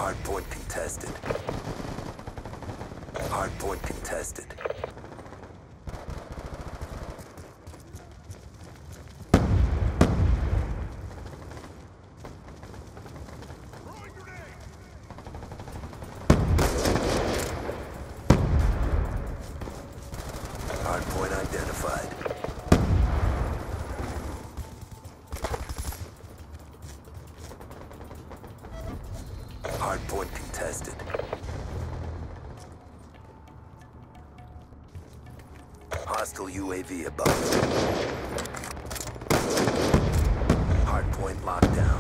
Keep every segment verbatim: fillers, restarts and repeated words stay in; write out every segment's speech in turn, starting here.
Hardpoint contested. Hardpoint contested. Hardpoint identified. Hardpoint contested. Hostile U A V above. Hardpoint locked down.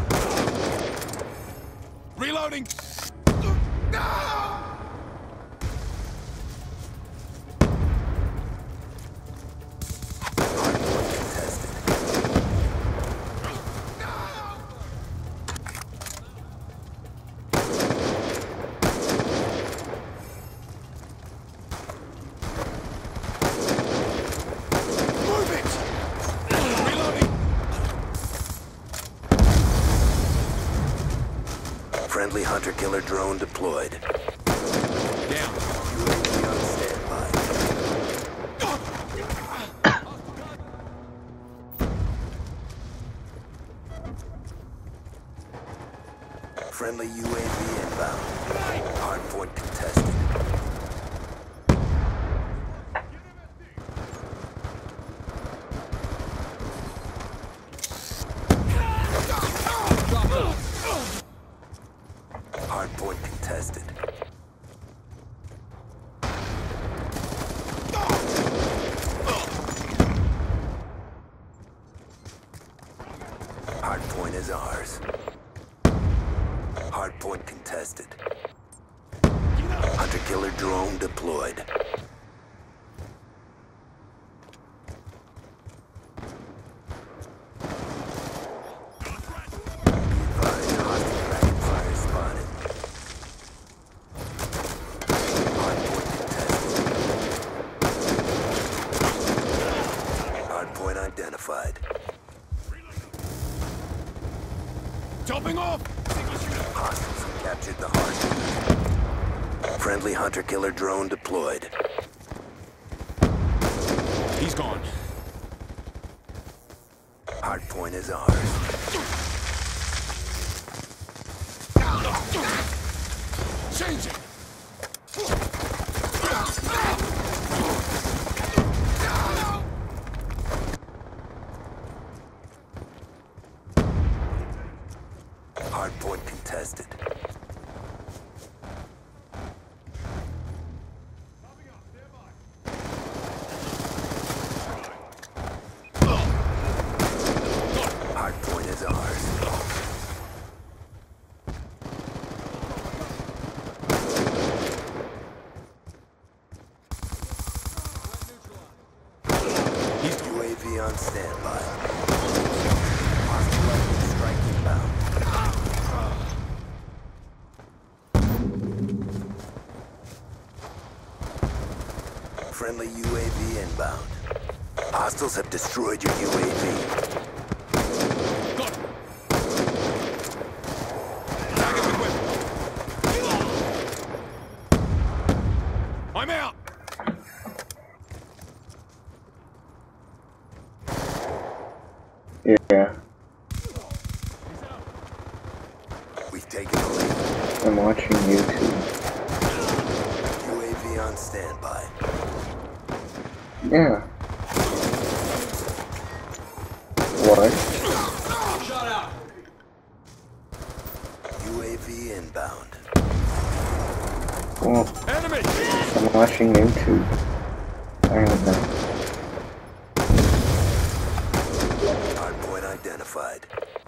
Reloading! No! Friendly hunter-killer drone deployed. Down. U A V on standby. Friendly U A V inbound. Hardpoint contested. Hardpoint contested. Hardpoint is ours. Hardpoint contested. Hunter-killer drone deployed. Identified. Jumping off! Hostiles have captured the hard. Friendly hunter-killer drone deployed. He's gone. Hardpoint is ours. Changing! Hardpoint contested. Hardpoint is ours. U A V on standby. Hostile lightning strike inbound. Friendly U A V inbound. Hostiles have destroyed your U A V. I'm out! Yeah. We've taken the lead. I'm watching YouTube. U A V on standby. Yeah. What? Shut out! U A V inbound. Well, Enemy! I'm watching YouTube. I don't know. Hardpoint identified.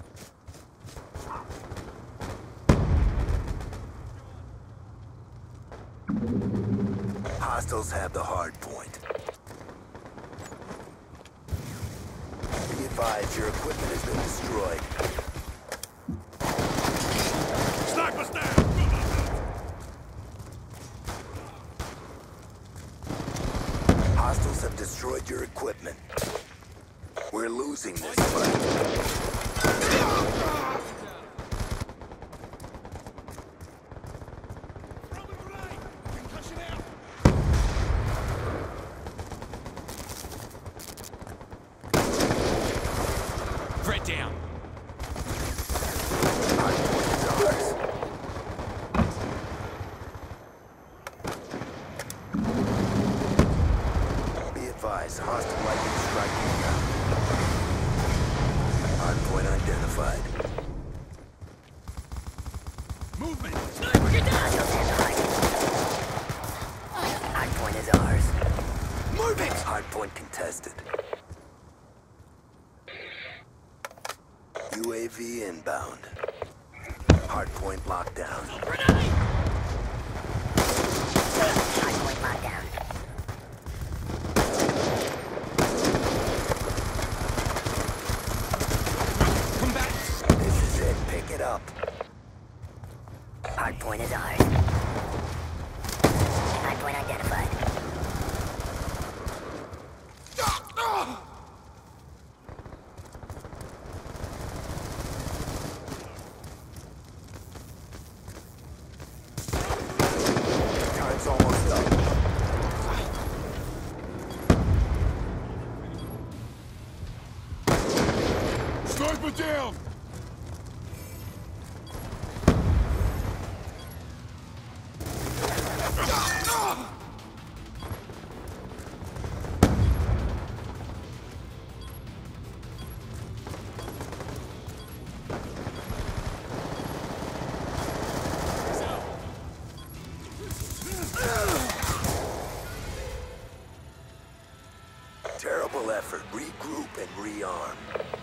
Hostiles have the hard point. Be advised, your equipment has been destroyed. Snipers down! Hostiles have destroyed your equipment. We're losing this fight. Hardpoint is ours. Be advised, hostile lightning strike inbound. Hardpoint identified. Movement! Sniper, get down! Hardpoint is ours. Move it! Hardpoint contested. U A V inbound. Hardpoint locked down. Grenade! Hardpoint locked down. Come back! This is it. Pick it up. Hardpoint is ours. Hardpoint identified. Time's almost up. Sniper down! Terrible effort. Regroup and rearm.